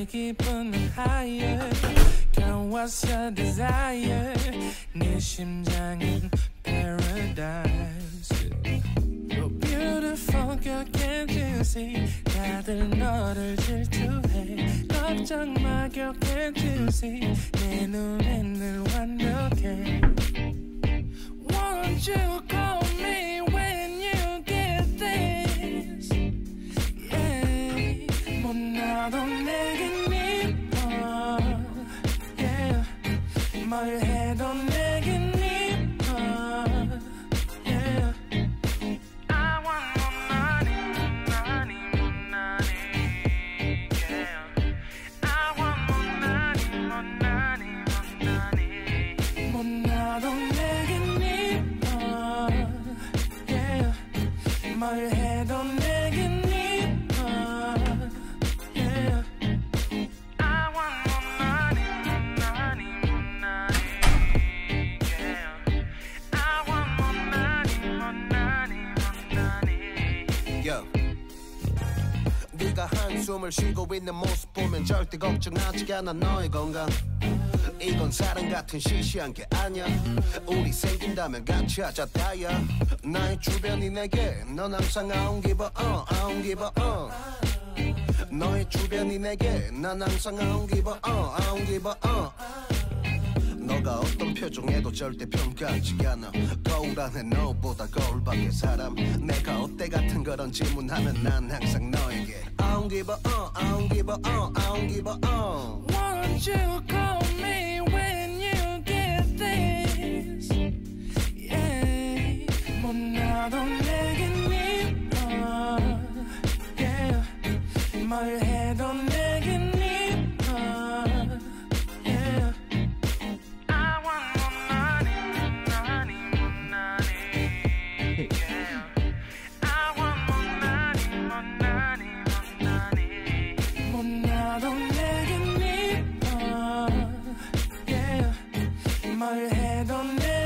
기분은 higher Girl what's your desire 네 심장은 paradise You're beautiful girl can't you see 다들 너를 질투해 걱정 마 girl can't you see 내 눈엔 늘 완벽해 Won't you call me when you get this Yeah 못 나도 내겐 이뻐 Yeah 뭘 해도 내겐 이뻐 Yeah I want more money, money, more money Yeah I want more money, more money, more money 못 나도 내겐 이뻐 Yeah 뭘 해도 내겐 이뻐 Yeah I want more money, more money, more money Yeah I want more money, more money, more money Yo. 네가 한숨을 쉬고 있는 모습 보면 절대 걱정하지 않아 너의 건강 이건 사랑 같은 시시한 게 아니야 우리 생긴다면 같이 하자 다야 나의 주변이 내게 넌 항상 I don't give a I don't give a 너의 주변이 내게 난 항상 I don't give a I don't give a 너가 어떤 표정에도 절대 평가하지 않아 거울 안에 너보다 거울 밖의 사람 내가 어때 같은 그런 질문하면 난 항상 너에게 I don't give a I don't give a I don't give a Won't you call me when you get this Yeah 못 나도 내겐 이뻐 Yeah 뭘 해도 내겐 이뻐 Yeah I want more money, money, more money Yeah I want more money, more money, more money 못 나도 내겐 이뻐 Yeah 뭘 해도